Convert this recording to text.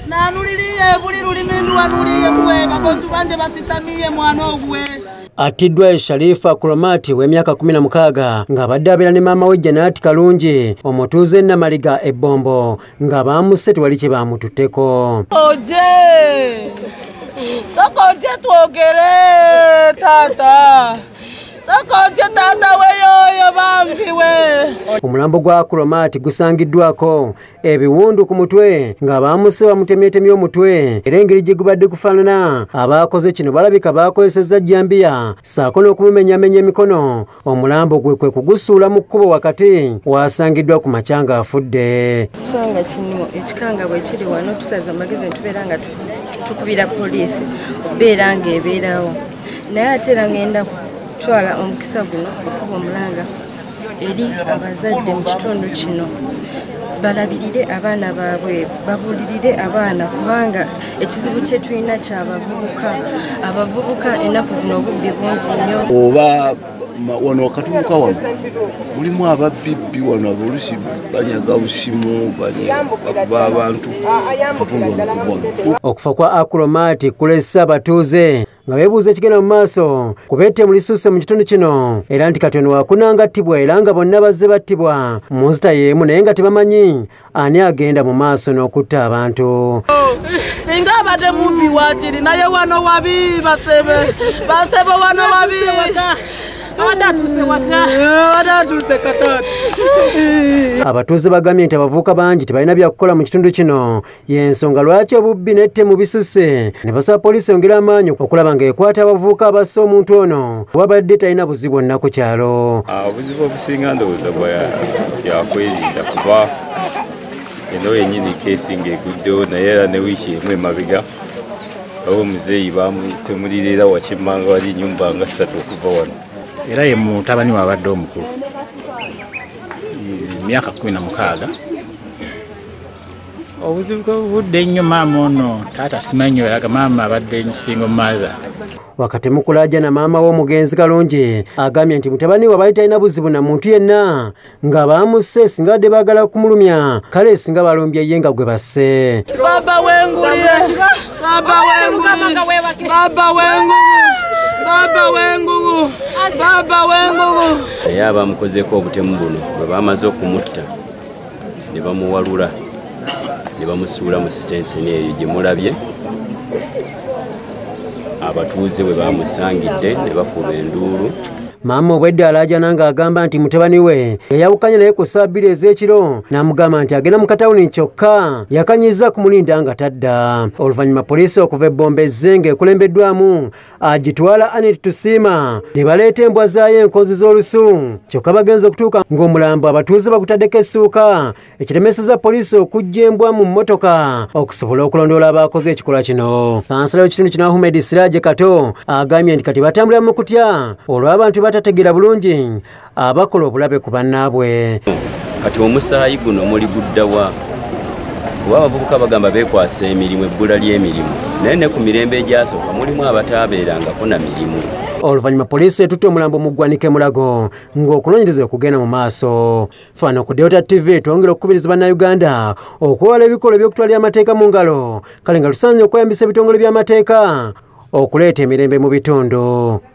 nanuliriye buli lulimi nduwanuliye muwe babantu banje basitamiye mwana ogwe. Attiddwa Sharifa Kuromati w'emyaka 16 ng'abadde abeera ne maama we Janati Kalungi omutuuze Namaliga Ebbombo nga baamuse tewali kye baamututteko. Sokoje twogere tata. Sokoje tata weyoyo bambiwe. Omulambo gwa Kuromati gusangiddwako ebiwundu ku mutwe nga baamuse bamutemyetemye omutwe era engeri gye gubadde kufaanana abaakoze kino balabika baakozesezza jjambiya ssaako n'okumumenyamenya emikono. Omulambo gwe kwe kugusuula mu kkubo wakati waasangiddwa ku makyanga afudde. Sanga kino ekikanga bwe kiri wano tusaza amagezi tubeera nga tukubira poliisi okubeera ng'ebeerawo naye ate era ngenda kutwala omukisa guno okuba omulanga eri abazadde mu kitundu kino balabirire abaana baabwe babuulirire abaana kubanga ekizibu kye tulina abavubuka ennaku zino obubbi bungi nnyo. Oba wano wakatuuka wano mulimu ababibbi wano abolusi banyaga busimu bakuba abantu. Okufa kwa Kuromati kulese abatuuze nga beebuuza ekigenda mu maaso kubeette mulisuuse mu kitundu kino era nti katono wakunanga Attiddwa era nga bonna bazze battibwa mu nzita y'emu naye nga tebamanyi ani agenda mu maaso n'okutta abantu. Singa abadde mubbi wakiri naye wano wabi basebe wano wabi. Abatuuze bagambye nti abavubuka bangi tebalina byakukola mu kitundu kino y'ensonga lwaki obubbi n'ettemu bisuse ne basaba poliisi yongera amaanyi okulaba ng'ekwata abavubuka abassa omuntu ono wabadde talina buzibu bwonna ku kyalo. Obuzibu obusinga ndowooza byakwerinda kuba eno yennyini keesi ng'eguddewo naye era ne wiiki emu emabega awo omuzeeyi baamutemulira era wakimmanga wali ennyumba nga 3 okuva wano. Era ye mutabani wabadde omukulu myaka 16. Obuzibu buvudde ennyo maama ono taata simanyi eraga maama abadde single mother. Wakati mukulajana maama w'omugenzi Kalungi agambye nti mutabani we abali talina buzibu na muntu yenna nga baamuse singa badde baagala kumulumya kale singa balumbye ye nga gwe basse. Baba wenguliye Baba wengugu. Naye abamukozeeko obutemu buno bwe baamaze okumutta ne bamuwalula ne bamusuula mu sitenseni eyo gye mulabye. Abatuuze bwe bamusangidde ne bakuba enduulu. Maama obwedde alaajana ng'agamba nti mutabani we yayawukanye naye ku saa 2 ez'ekiro n'amugamba nti agenda mu katawuni kyokka yakanyiza kumulinda nga tadda. Oluvannyuma poliisi okuva Ebbombo Ezzenge ekulembeddwamu agitwala Anet Tusiima ne baleeta embwa zaayo enkozi z'olusu kyokka bagenze okutuuka ng'omulambo abatuuze bagutaddeko essuuka ekiremesezza poliisi okujja embwa mu mmotoka okusobola okulondoola abaakoze ekikolwa kino. Kansala w'ekitundu kino Ahmed Siraje Kato agambye nti kati batambulira mu kutya olw'abantu tategera bulungi abakola obulabe ku bannaabwe. Kati omusaayi guno muli guddawa kuba abavubuka bagamba beekwasa emirimu ebbula ly'emirimu naye ne ku mirembe egyasooka mulimu abataabeerangako na mirimu. Oluvannyuma poliisi etutte omulambo mu ggwanike Mulago ng'okunoonyereza okugenda mu maaso. Fano ku Delta TV twongera okukubiriza bannayuganda okwewala ebikolwa by'okutwalira amateeka mu ngalo kale nga tusaanye okweyambisa ebitongole by'amateeka okuleeta emirembe mu bitundu.